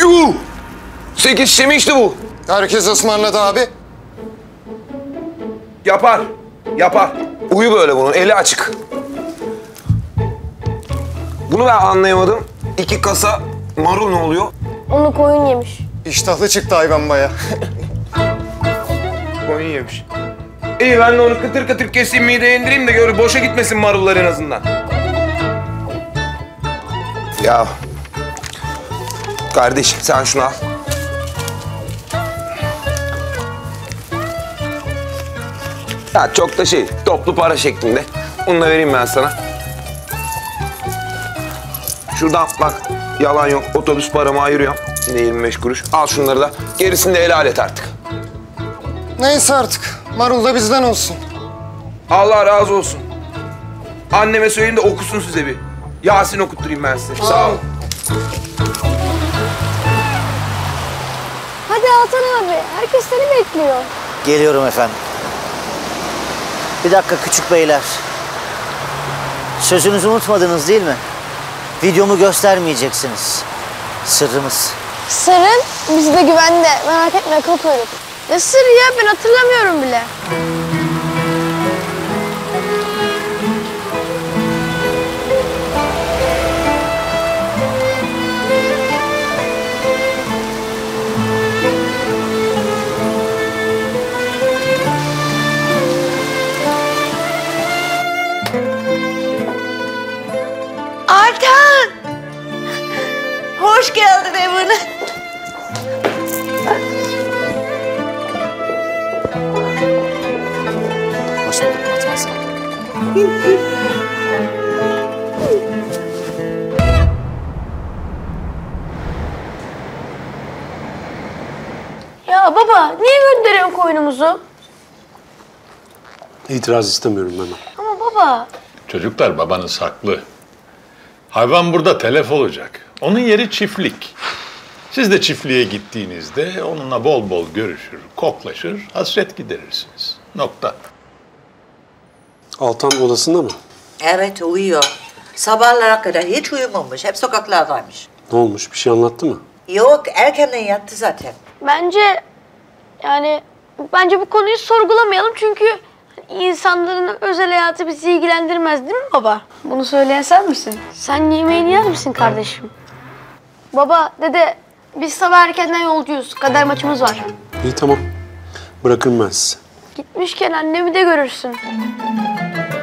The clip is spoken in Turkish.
Yuh! 8 şişe mi içti bu? Herkes ısmarladı abi. Yapar. Yapar. Uyu böyle bunun. Eli açık. Bunu ben anlayamadım. 2 kasa marul ne oluyor? Onu koyun yemiş. İştahlı çıktı hayvan baya. Koyun yemiş. İyi ben de onu kıtır kıtır keseyim, mideye indireyim de gör boşa gitmesin marullar en azından. Ya kardeşim sen şunu al. Ya çok da toplu para şeklinde. Onu da vereyim ben sana. Şuradan bak yalan yok otobüs paramı ayırıyorum. Yine 25 kuruş. Al şunları da. Gerisini de helal et artık. Neyse artık. Marul da bizden olsun. Allah razı olsun. Anneme söyleyin de okusun size bir. Yasin okutturayım ben size. Sağ ol. Hadi Altan abi, herkes seni bekliyor. Geliyorum efendim. Bir dakika küçük beyler. Sözünüzü unutmadınız değil mi? Videomu göstermeyeceksiniz. Sırrımız. Sırrın bizde güvende, merak etme kıl kuyruk. Ne sırrı ya, ben hatırlamıyorum bile. Altan! Hoş geldin evine. Hoş bulduk Matmazel. Ya baba, niye gönderiyorsun koyunumuzu? İtiraz istemiyorum Mehmet. Ama baba... Çocuklar babanız haklı. Hayvan burada telef olacak. Onun yeri çiftlik. Siz de çiftliğe gittiğinizde onunla bol bol görüşür, koklaşır, hasret giderirsiniz. Nokta. Altan odasında mı? Evet uyuyor. Sabahlara kadar hiç uyumamış. Hep sokaklardaymış. Ne olmuş? Bir şey anlattı mı? Yok erkenden yattı zaten. Bence bu konuyu sorgulamayalım çünkü insanların özel hayatı bizi ilgilendirmez değil mi baba? Bunu söyleyen sen misin? Sen yemeğini yer misin kardeşim? Baba, dede biz sabah erkenden yolcuyuz. Kader maçımız var. İyi tamam. Bırakırım ben sizi. Gitmişken annemi de görürsün.